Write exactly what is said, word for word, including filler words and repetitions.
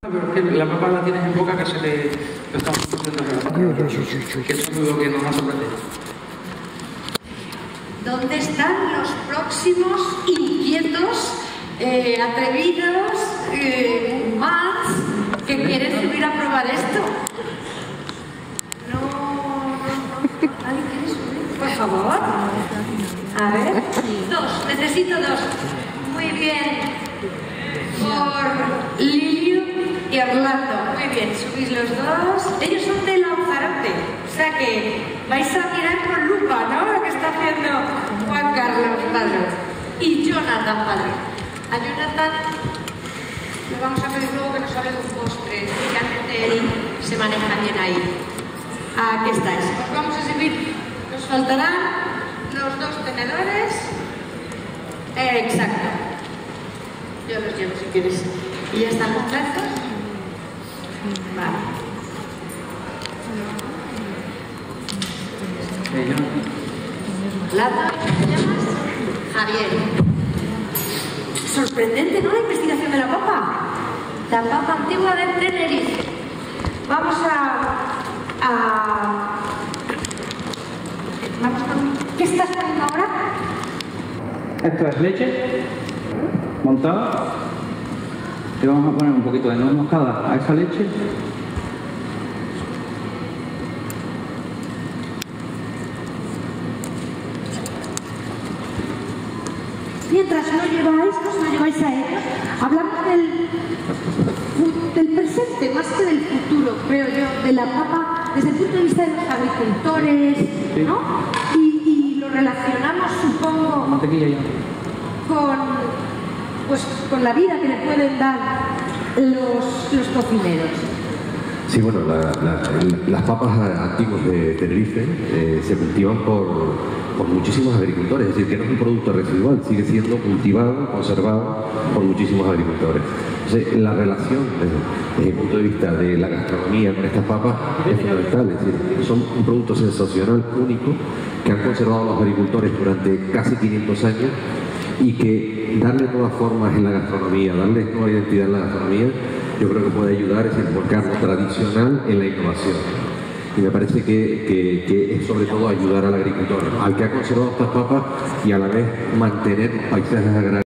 Pero es que la papa la tienes en boca que se le lo estamos haciendo que eso es lo que nos va a sorprender. ¿Dónde están los próximos inquietos, eh, atrevidos, eh, más que quieren subir a probar esto? No, no, no, ¿nadie quiere subir? Por favor. A ver, dos, necesito dos. Muy bien. Por Lilio y Orlando. Muy bien, subís los dos. Ellos son de Lanzarote, o sea que vais a mirar con lupa, ¿no? Lo que está haciendo Juan Carlos, padre. Y Jonathan, padre. A Jonathan le vamos a pedir luego que nos hable de un postre. Realmente él se maneja bien ahí. Aquí estáis. Os vamos a servir. Nos faltarán los dos tenedores. Eh, exacto. Yo los llevo si quieres. ¿Y ya están los platos? Vale. ¿Lata? ¿Te llamas? Javier. Sorprendente, ¿no? La investigación de la papa. La papa antigua de Tenerife. Vamos a... a... Vamos con... ¿Qué estás poniendo ahora? Esto es leche montada y vamos a poner un poquito de nuez moscada a esa leche. Mientras no lleváis, no lo lleváis a ellos, hablamos del, del presente más que del futuro, creo yo, de la papa desde el punto de vista de los agricultores, ¿no? Y, y lo relacionamos, supongo, Mantequilla ya. con, pues, con la vida que le pueden dar los, los cocineros. Sí, bueno, la, la, las papas antiguas de Tenerife eh, se cultivan por, por muchísimos agricultores, es decir, que no es un producto residual, sigue siendo cultivado, conservado por muchísimos agricultores. Entonces, la relación desde, desde el punto de vista de la gastronomía con estas papas es fundamental, es decir, son un producto sensacional, único, que han conservado los agricultores durante casi quinientos años y que darle nuevas formas en la gastronomía, darle nueva identidad en la gastronomía, yo creo que puede ayudar a enfocar lo tradicional en la innovación. Y me parece que, que, que es sobre todo ayudar al agricultor, al que ha conservado estas papas y a la vez mantener paisajes agrarios.